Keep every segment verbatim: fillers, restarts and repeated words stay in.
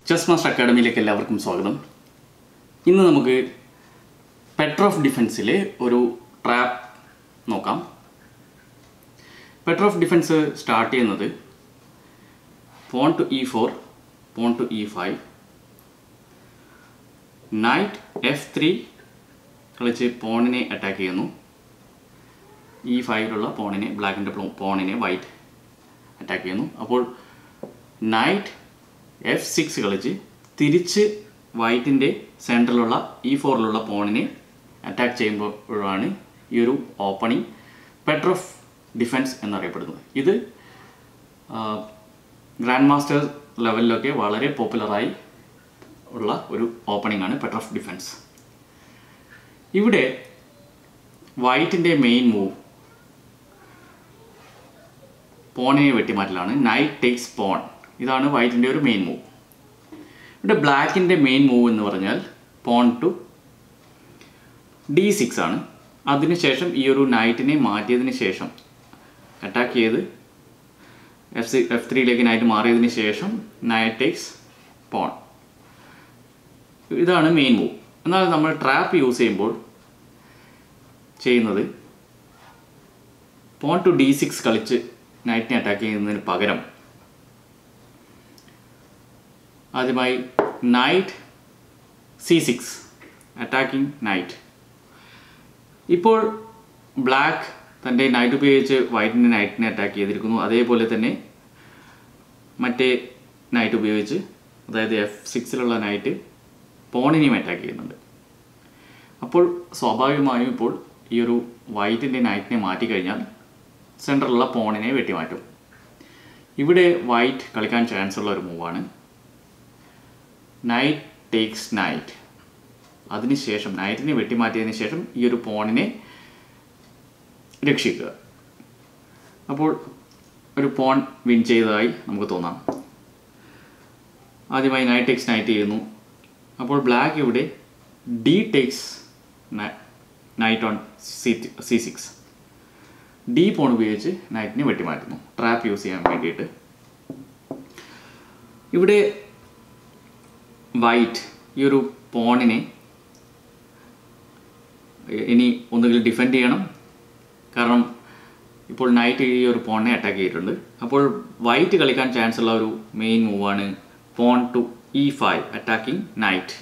Chess master അക്കാഡമിയിലേക്ക് എല്ലാവർക്കും സ്വാഗതം. ഇന്ന് നമുക്ക് പെട്ര ഓഫ് ഡിഫൻസിലെ ഒരു ട്രാപ്പ് നോക്കാം. പെട്ര ഓഫ് ഡിഫൻസ് സ്റ്റാർട്ട് ചെയ്യുന്നത് pawn to e four, pawn to e five, knight f three കളിച്ച് പോണിനെ അറ്റാക്ക് ചെയ്യുന്നു. ഇ ഫൈവിലുള്ള പോണിനെ, ബ്ലാക്കിൻ്റെ പോണിനെ വൈറ്റ് അറ്റാക്ക് ചെയ്യുന്നു. അപ്പോൾ നൈറ്റ് എഫ് സിക്സ് കളിച്ച് തിരിച്ച് വൈറ്റിൻ്റെ സെൻറ്ററിലുള്ള ഇ ഫോറിലുള്ള പോണിനെ അറ്റാക്ക് ചെയ്യുമ്പോഴാണ് ഈ ഒരു ഓപ്പണിംഗ് പെട്ര ഓഫ് ഡിഫൻസ് എന്നറിയപ്പെടുന്നത്. ഇത് ഗ്രാൻഡ് മാസ്റ്റർ ലെവലിലൊക്കെ വളരെ പോപ്പുലറായി ഉള്ള ഒരു ഓപ്പണിംഗ് ആണ് പെട്ര ഓഫ് ഡിഫൻസ്. ഇവിടെ വൈറ്റിൻ്റെ മെയിൻ മൂവ് പോണിനെ വെട്ടിമാറ്റലാണ്. നൈറ്റ് ടേക്സ് പോൺ, ഇതാണ് വൈറ്റിൻ്റെ ഒരു മെയിൻ മൂവ്. ഇവിടെ ബ്ലാക്കിൻ്റെ മെയിൻ മൂവ് എന്ന് പറഞ്ഞാൽ പോൺ ടു ഡി സിക്സ് ആണ്. അതിനുശേഷം ഈ ഒരു നൈറ്റിനെ മാറ്റിയതിന് ശേഷം അറ്റാക്ക് ചെയ്ത് എഫ് സി എഫ് ത്രീയിലേക്ക് നൈറ്റ് മാറിയതിന് ശേഷം നൈറ്റ് ടേക്സ് പോൺ, ഇതാണ് മെയിൻ മൂവ്. എന്നാൽ നമ്മൾ ട്രാപ്പ് യൂസ് ചെയ്യുമ്പോൾ ചെയ്യുന്നത് പോൺ ടു ഡി സിക്സ് കളിച്ച് നൈറ്റിനെ അറ്റാക്ക് ചെയ്യുന്നതിന് പകരം ആദ്യമായി knight c six attacking knight. ഇപ്പോൾ ബ്ലാക്ക് തൻ്റെ നൈറ്റ് ഉപയോഗിച്ച് വൈറ്റിൻ്റെ നൈറ്റിനെ അറ്റാക്ക് ചെയ്തിരിക്കുന്നു. അതേപോലെ തന്നെ മറ്റേ നൈറ്റ് ഉപയോഗിച്ച്, അതായത് എഫ് സിക്സിലുള്ള നൈറ്റ് പോണിനെയും അറ്റാക്ക് ചെയ്യുന്നുണ്ട്. അപ്പോൾ സ്വാഭാവികമായും ഇപ്പോൾ ഈ ഒരു വൈറ്റിൻ്റെ നൈറ്റിനെ മാറ്റിക്കഴിഞ്ഞാൽ സെൻറ്ററിലുള്ള പോണിനെ വെട്ടിമാറ്റും. ഇവിടെ വൈറ്റ് കളിക്കാൻ ചാൻസ് ഉള്ള ഒരു മൂവാണ് നൈറ്റ് ടേക്സ് നൈറ്റ്. അതിനുശേഷം നൈറ്റിനെ വെട്ടിമാറ്റിയതിന് ശേഷം ഈ ഒരു പോണിനെ രക്ഷിക്കുക. അപ്പോൾ ഒരു പോൺ വിൻ ചെയ്തതായി നമുക്ക് തോന്നാം. ആദ്യമായി നൈറ്റ് ടേക്സ് നൈറ്റ് ചെയ്യുന്നു. അപ്പോൾ ബ്ലാക്ക് ഇവിടെ d takes knight on c c six, d pawn ഉപയോഗിച്ച് നൈറ്റിനെ വെട്ടിമാറ്റുന്നു ട്രാപ്പ് യൂസ് ചെയ്യാൻ വേണ്ടിയിട്ട്. ഇവിടെ വൈറ്റ് ഈ ഒരു പോണിനെ ഇനി ഒന്നുകിൽ ഡിഫെൻഡ് ചെയ്യണം, കാരണം ഇപ്പോൾ നൈറ്റ് ഈ ഒരു പോണിനെ അറ്റാക്ക് ചെയ്തിട്ടുണ്ട്. അപ്പോൾ വൈറ്റ് കളിക്കാൻ ചാൻസ് ഉള്ള ഒരു മെയിൻ മൂവാണ് pawn to e five attacking knight.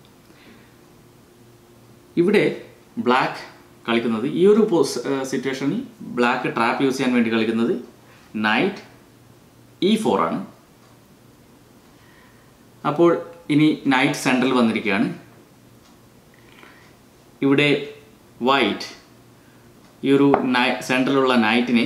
ഇവിടെ ബ്ലാക്ക് കളിക്കുന്നത് ഈ ഒരു സിറ്റുവേഷനിൽ ബ്ലാക്ക് ട്രാപ്പ് യൂസ് ചെയ്യാൻ വേണ്ടി കളിക്കുന്നത് നൈറ്റ് ഇ ഫോർ ആണ്. അപ്പോൾ ഇനി നൈറ്റ് സെൻട്രൽ വന്നിരിക്കുകയാണ്. ഇവിടെ വൈറ്റ് ഈ ഒരു നൈ സെൻട്രലുള്ള നൈറ്റിനെ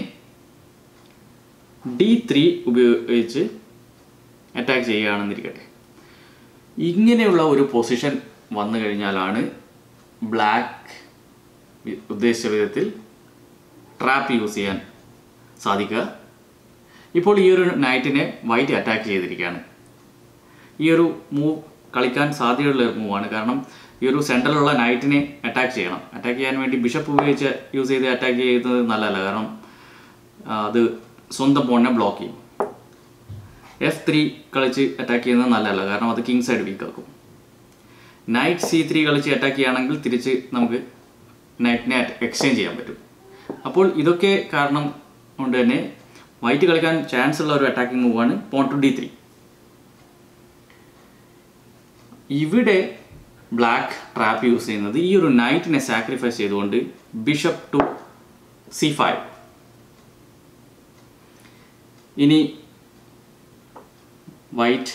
ഡി ത്രീ ഉപയോഗിച്ച് അറ്റാക്ക് ചെയ്യുകയാണെന്നിരിക്കട്ടെ. ഇങ്ങനെയുള്ള ഒരു പൊസിഷൻ വന്നു കഴിഞ്ഞാലാണ് ബ്ലാക്ക് ഉദ്ദേശിച്ച വിധത്തിൽ ട്രാപ്പ് യൂസ് ചെയ്യാൻ സാധിക്കുക. ഇപ്പോൾ ഈ ഒരു നൈറ്റിനെ വൈറ്റ് അറ്റാക്ക് ചെയ്തിരിക്കുകയാണ്. ഈ ഒരു മൂവ് കളിക്കാൻ സാധ്യതയുള്ള മൂവാണ്, കാരണം ഈ ഒരു സെൻട്രലുള്ള നൈറ്റിനെ അറ്റാക്ക് ചെയ്യണം. അറ്റാക്ക് ചെയ്യാൻ വേണ്ടി ബിഷപ്പ് ഉപയോഗിച്ച് യൂസ് ചെയ്ത് അറ്റാക്ക് ചെയ്യുന്നത് നല്ലതല്ല, കാരണം അത് സ്വന്തം പോണിനെ ബ്ലോക്ക് ചെയ്യും. എഫ് ത്രീ കളിച്ച് അറ്റാക്ക് ചെയ്യുന്നത് നല്ലതല്ല, കാരണം അത് കിങ് സൈഡ് വീക്ക് ആക്കും. നൈറ്റ് സി ത്രീ കളിച്ച് അറ്റാക്ക് ചെയ്യുകയാണെങ്കിൽ തിരിച്ച് നമുക്ക് നൈറ്റിനെ എക്സ്ചേഞ്ച് ചെയ്യാൻ പറ്റും. അപ്പോൾ ഇതൊക്കെ കാരണം കൊണ്ട് തന്നെ വൈറ്റ് കളിക്കാൻ ചാൻസ് ഉള്ള ഒരു അറ്റാക്കിംഗ് മൂവാണ് പോൺ ടു ഡി ത്രീ. ഇവിടെ ബ്ലാക്ക് ട്രാപ്പ് യൂസ് ചെയ്യുന്നത് ഈ ഒരു നൈറ്റിനെ സാക്രിഫൈസ് ചെയ്തുകൊണ്ട് ബിഷപ്പ് ടു സി ഫൈവ്. ഇനി വൈറ്റ്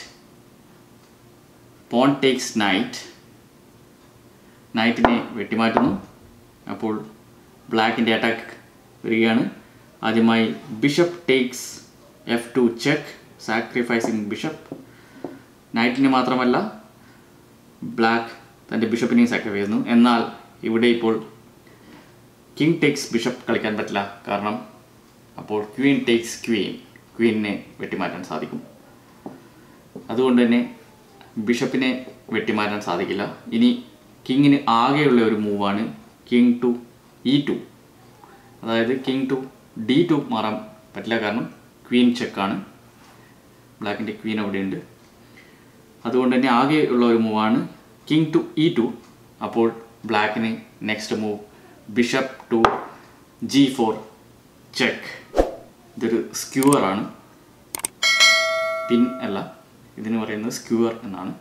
പോൺ ടേക്സ് നൈറ്റ്, നൈറ്റിനെ വെട്ടിമാറ്റുന്നു. അപ്പോൾ ബ്ലാക്കിൻ്റെ അറ്റാക്ക് വരികയാണ്. ആദ്യമായി bishop takes f two check, sacrificing bishop. നൈറ്റിനെ മാത്രമല്ല ബ്ലാക്ക് തൻ്റെ ബിഷപ്പിനെയും സാക്രിഫൈസ് ചെയ്യുന്നു. എന്നാൽ ഇവിടെ ഇപ്പോൾ കിങ് ടേക്സ് ബിഷപ്പ് കളിക്കാൻ പറ്റില്ല, കാരണം അപ്പോൾ ക്വീൻ ടേക്സ് ക്വീൻ, ക്വീനിനെ വെട്ടിമാറ്റാൻ സാധിക്കും. അതുകൊണ്ട് തന്നെ ബിഷപ്പിനെ വെട്ടിമാറ്റാൻ സാധിക്കില്ല. ഇനി കിങ്ങിന് ആകെയുള്ള ഒരു മൂവാണ് കിങ് ടു ഇ ടു, അതായത് കിങ് ടു ഡി ടു മാറാൻ പറ്റില്ല, കാരണം ക്വീൻ ചെക്കാണ്. ബ്ലാക്കിൻ്റെ ക്വീൻ അവിടെയുണ്ട്. അതുകൊണ്ട് തന്നെ ആകെയുള്ള ഒരു മൂവാണ് കിങ് ടു ഇ ടു. അപ്പോൾ ബ്ലാക്കിന് next move bishop to g four check. ഇതൊരു സ്ക്യൂവറാണ്, പിൻ അല്ല, ഇതിന് പറയുന്നത് സ്ക്യൂവർ എന്നാണ്.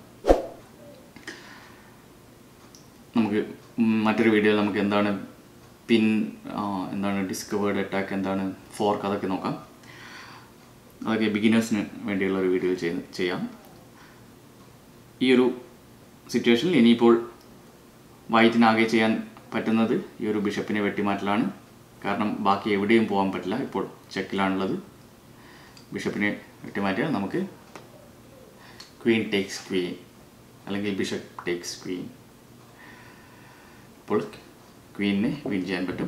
നമുക്ക് മറ്റൊരു വീഡിയോയിൽ നമുക്ക് എന്താണ് പിൻ, എന്താണ് ഡിസ്കവേർഡ് അറ്റാക്ക്, എന്താണ് ഫോർക്ക്, അതൊക്കെ നോക്കാം. അതൊക്കെ ബിഗിനേഴ്സിന് വേണ്ടിയുള്ള ഒരു വീഡിയോ ചെയ്ത് ചെയ്യാം. ഈ ഒരു സിറ്റുവേഷനിൽ ഇനിയിപ്പോൾ വൈറ്റിനാകെ ചെയ്യാൻ പറ്റുന്നത് ഈ ഒരു ബിഷപ്പിനെ വെട്ടിമാറ്റലാണ്. കാരണം ബാക്കി എവിടെയും പോകാൻ പറ്റില്ല, ഇപ്പോൾ ചെക്കിലാണുള്ളത്. ബിഷപ്പിനെ വെട്ടിമാറ്റിയാൽ നമുക്ക് ക്വീൻ ടേക്സ് ക്വീൻ അല്ലെങ്കിൽ ബിഷപ്പ് ടേക്സ് ക്വീൻ. ഇപ്പോൾ ക്വീനിനെ വിൻ ചെയ്യാൻ പറ്റും.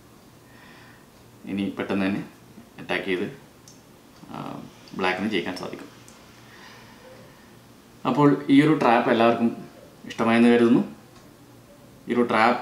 ഇനി പെട്ടെന്ന് തന്നെ അറ്റാക്ക് ചെയ്ത് ബ്ലാക്കിന് ജയിക്കാൻ സാധിക്കും. അപ്പോൾ ഈ ഒരു ട്രാപ്പ് എല്ലാവർക്കും ഇഷ്ടമായെന്ന് കരുതുന്നു. ഈ ഒരു ട്രാപ്പ്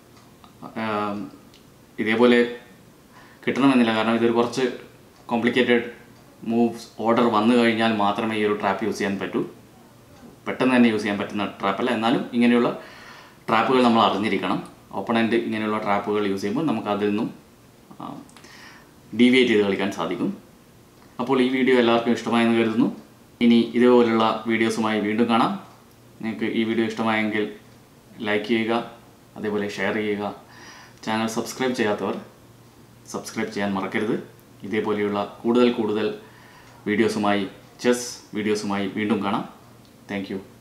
ഇതേപോലെ കിട്ടണമെന്നില്ല, കാരണം ഇതൊരു കുറച്ച് കോംപ്ലിക്കേറ്റഡ് മൂവ്സ് ഓർഡർ വന്നു കഴിഞ്ഞാൽ മാത്രമേ ഈ ഒരു ട്രാപ്പ് യൂസ് ചെയ്യാൻ പറ്റൂ. പെട്ടെന്ന് തന്നെ യൂസ് ചെയ്യാൻ പറ്റുന്ന ട്രാപ്പല്ല. എന്നാലും ഇങ്ങനെയുള്ള ട്രാപ്പുകൾ നമ്മൾ അറിഞ്ഞിരിക്കണം. ഓപ്പണൻറ്റ് ഇങ്ങനെയുള്ള ട്രാപ്പുകൾ യൂസ് ചെയ്യുമ്പോൾ നമുക്ക് അതിൽ നിന്നും ഡീവിയേറ്റ് ചെയ്ത് കളിക്കാൻ സാധിക്കും. അപ്പോൾ ഈ വീഡിയോ എല്ലാവർക്കും ഇഷ്ടമായെന്ന് കരുതുന്നു. ഇനി ഇതുപോലുള്ള വീഡിയോസുമായി വീണ്ടും കാണാം. നിങ്ങൾക്ക് ഈ വീഡിയോ ഇഷ്ടമായെങ്കിൽ ലൈക്ക് ചെയ്യുക, അതേപോലെ ഷെയർ ചെയ്യുക. ചാനൽ സബ്സ്ക്രൈബ് ചെയ്യാത്തവർ സബ്സ്ക്രൈബ് ചെയ്യാൻ മറക്കരുത്. ഇതേപോലെയുള്ള കൂടുതൽ കൂടുതൽ വീഡിയോസുമായി, ചെസ് വീഡിയോസുമായി വീണ്ടും കാണാം. Thank U.